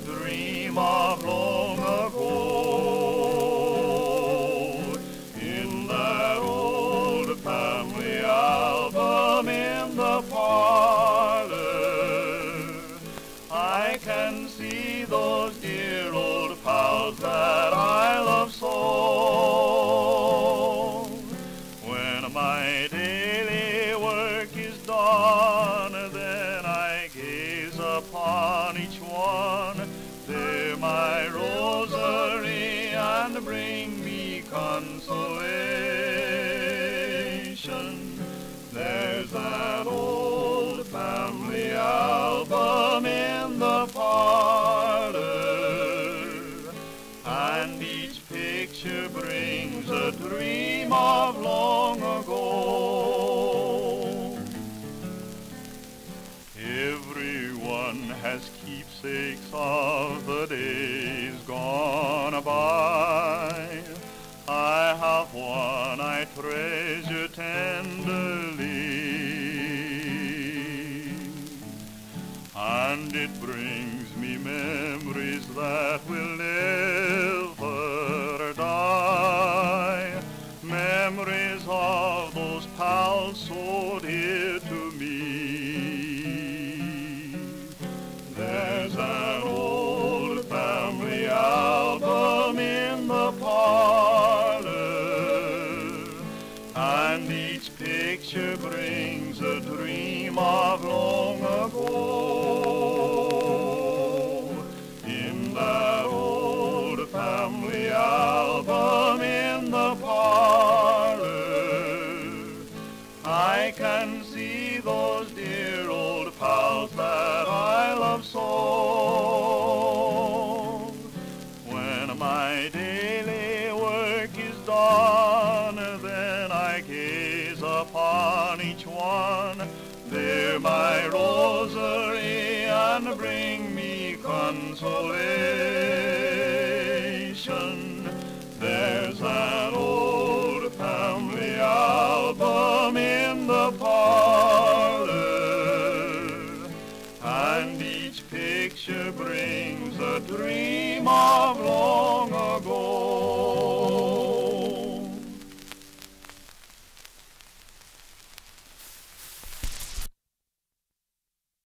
dream of long ago. In that old family album in the parlor, I can see those dear old pals that I love so. When my daily work is done, then I gaze upon each one. They're my rosary and bring me consolation. There's that old family album in the parlor, and each picture brings a dream of long ago. Everyone has keepsakes of the days gone by. I have one I treasure tenderly, and it brings me memories that will never die. Memories of those pals so dear to me. There's an old family album in the parlor, and each picture brings a dream of long ago. In that old family album in the parlor, I can see those dear old pals that I love so. When my daily work is done, then I gaze upon each one. They're my rosary and bring me consolation. There's an old family album in the parlor, and each picture brings a dream of long ago.